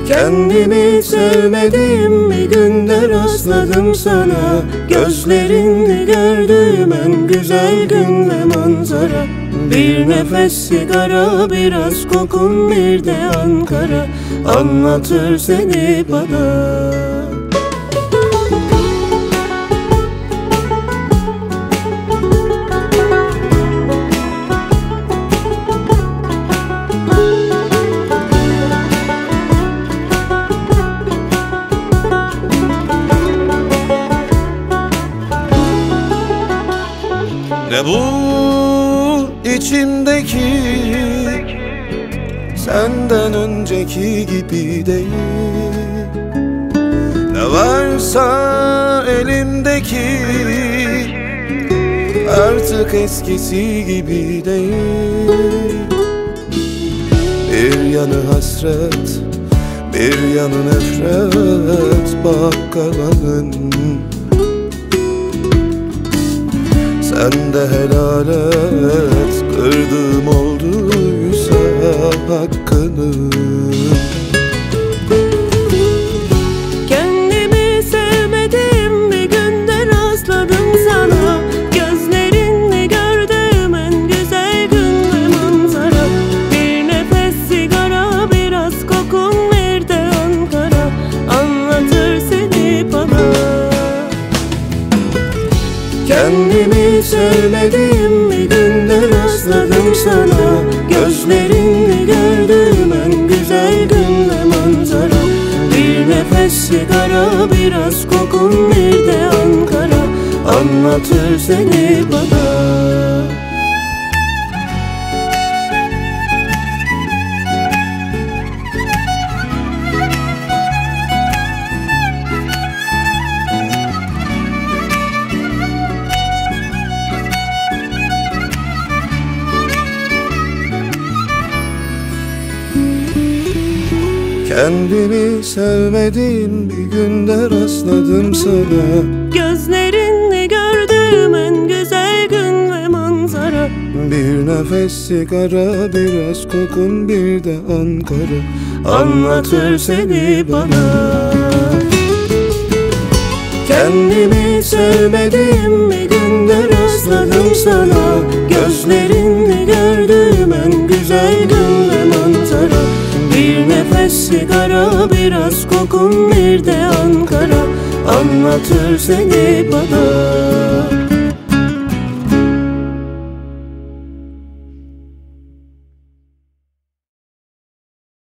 Kendimi sevmedim, bir günde rastladım sana. Gözlerini gördüğüm en güzel gün ve manzara. Bir nefes sigara, biraz kokun, bir de Ankara anlatır seni bana. Ne bu içimdeki, senden önceki gibi değil. Ne varsa elimdeki, artık eskisi gibi değil. Bir yanı hasret, bir yanı nefret, bak kalanın. Sen de helal et, kırdığım olduysa hakkını. Kendimi sevmedim, bir günde rastladım sana. Gözlerinle gördüm en güzel gün ve manzara. Bir nefes sigara, biraz kokun, bir de Ankara anlatır seni bana. Kendimi sevmedim, bir günde rastladım sana. Gözlerini gördüm en güzel gün ve manzara. Bir nefes sigara, biraz kokun, bir de Ankara anlatır seni bana. Kendimi sevmedim, bir günde rastladım sana. Gözlerinle gördüm en güzel gün ve manzara. Bir nefes sigara, biraz kokun, bir de Ankara anlatır seni bana. Kendimi sevmedim, bir günde rastladım sana. Gözlerinle gördüm en güzel gün ve manzara. Bir nefes sigara, biraz kokun, bir de Ankara anlatır seni bana.